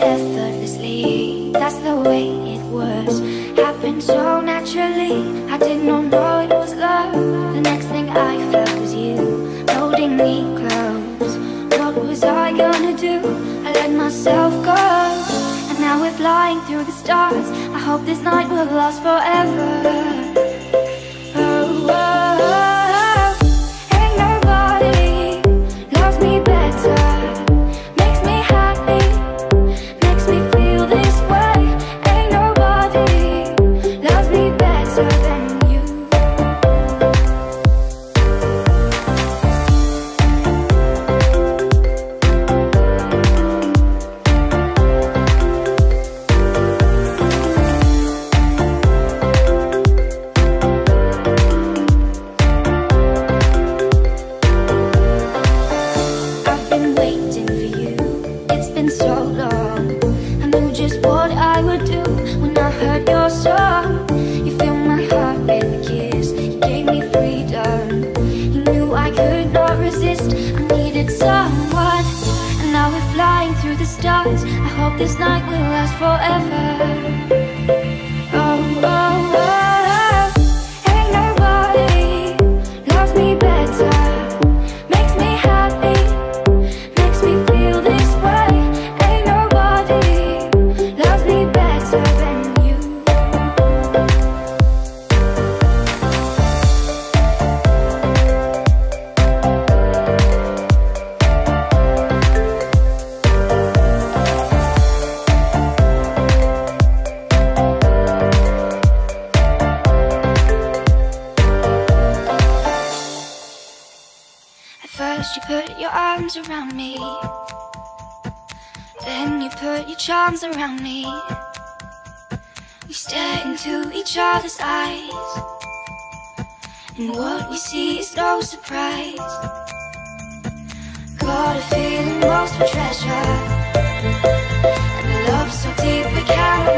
effortlessly. That's the way it was. Happened so naturally. I did not know it was love. The next thing I felt was you holding me close. What was I gonna do? I let myself go, and now we're flying through the stars. I hope this night will last forever. Oh, oh, oh. Ain't nobody loves me better. Makes me happy, makes me feel this way. Ain't nobody loves me better than you. I've been waiting for you, it's been so long. I knew just what I would do when I heard your song. You filled my heart with a kiss, you gave me freedom. You knew I could not resist, I needed someone. And now we're flying through the stars. I hope this night will last forever. Oh, oh, oh. Ain't nobody loves me better. Makes me happy, makes me feel this way. Ain't nobody loves me better than you. At first you put your arms around me, then you put your charms around me. We stare into each other's eyes, and what we see is no surprise. Got a feeling lost for treasure, and a love so deep we can't